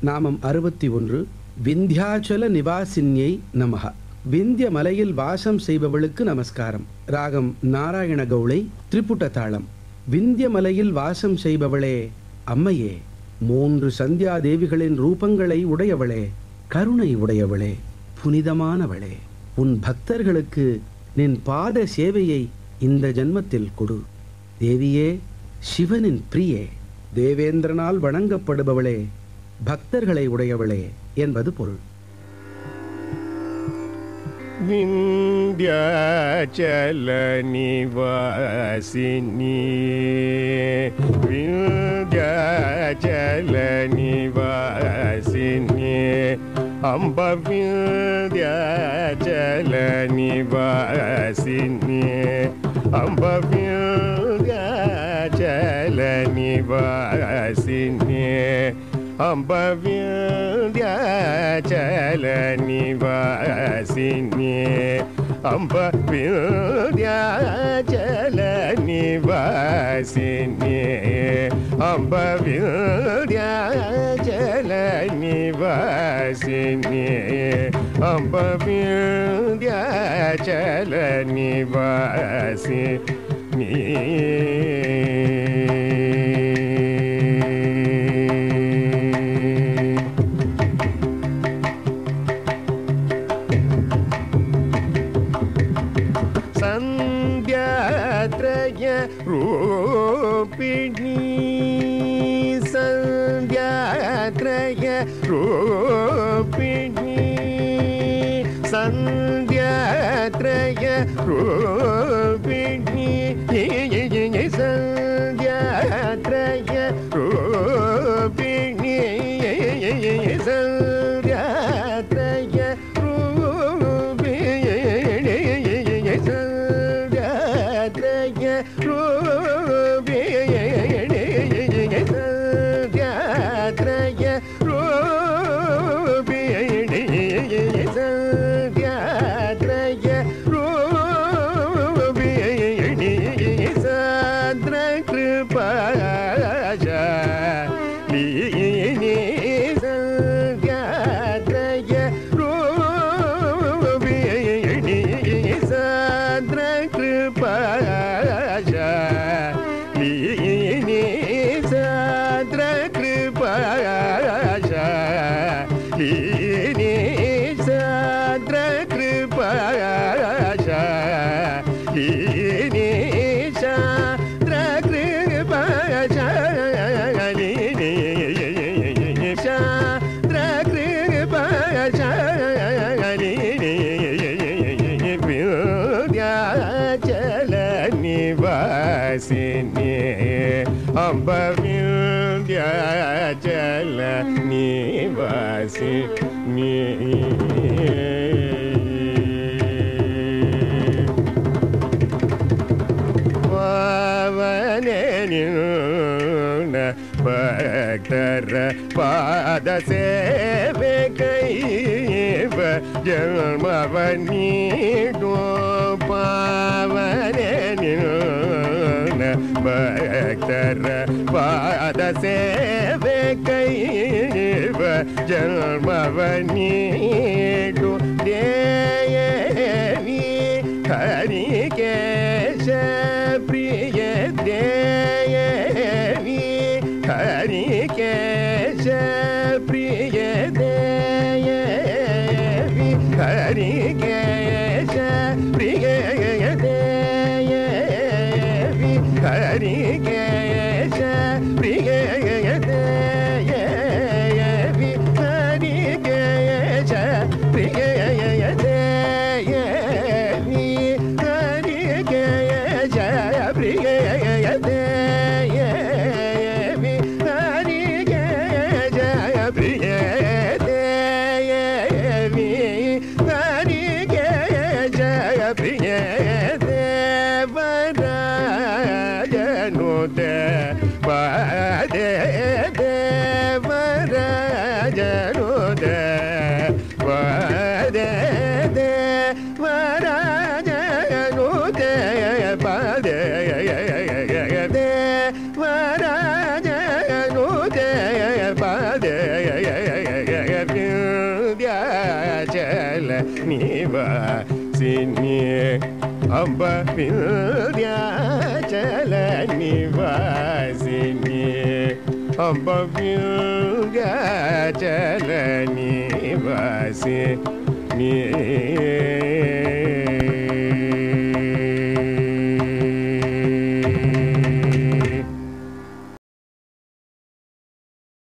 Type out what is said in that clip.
நாமம் 61. விந்தியாச்சல நிவாசின்யை நமஹ. விந்திய மலையில் வாசம் செய்பவளுக்கு நமஸ்காரம். ராகம் நாராயணகௌளை, திரிபுட தாளம். விந்திய மலையில் வாசம் செய்பவளே, அம்மையே, 3 சந்தியா தேவிகளின் ரூபங்களை உடையவளே, கருணை உடையவளே, புனிதமானவளே, உன் பக்தர்களுக்கு நின் பாத சேவையை இந்த ஜன்மத்தில் கொடு. தேவியே, சிவனின் பிரியே, தேவேந்திரனால் வணங்கப்படுபவளே, பக்தர்களை உடையவளே என்பது பொருள். விந்தியாச்சல நிவாசினி, விந்தியாச்சல நிவாசினி, அம்ப விந்தியாச்சல நிவாசினி, அம்ப விந்தியாச்சல நிவாசினி, அம்ப விந்தியாச்சல நிவாசினி, அம்ப விந்தியாச்சல நிவாசினி, அம்ப விந்தியாச்சல நிவாசினி, அம்ப விந்தியாச்சல நிவாசினி. சந்தியாத்ரய ரூபிணி, சந்தியாத்ரய ரூபிணி, சந்தியாத்ரய ரூபிணி, சந்தியாத்ரய ரூபிணி, சந்தியாத்ரய அம்ப விந்தியாச்சல நிவாசினி. பாவனேன பக்தர பாத சேவை கைவ ஜன்மவனீடோ. பாவனேன பக்தர பாத சேவை கைவ ஜன்மவனீடு. தேவி ஹரிகேஷ பிரிய, தேவி ஹரிகேஷ பிரிய, தேவி ஹரிகேஷ பிரிய, தேவி ஹரிகேஷ பிரிய, தேவி ஹரிகேஷ பிரிய, தேவி ஹரிகேஷ பிரிய, தேவி ஹரிகேஷ பிரிய, தேவி ஹரிகேஷ பிரிய. Badhe தேவராஜனுத, Badhe தேவராஜனுத, Badhe தேவராஜனுத, Badhe nivasini amba Vindhyachala nivasini amba Vindhyachala nivasini